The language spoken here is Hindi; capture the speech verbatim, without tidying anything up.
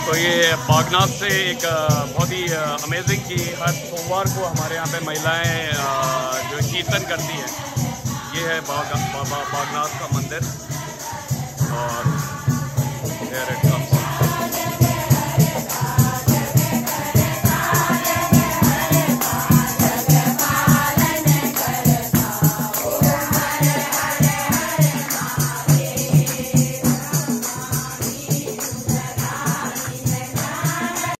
तो ये बागनाथ से एक बहुत ही अमेजिंग कि हर सोमवार को हमारे यहाँ पे महिलाएं जो कीर्तन करती हैं। ये है बाग, बाबा बागनाथ का मंदिर और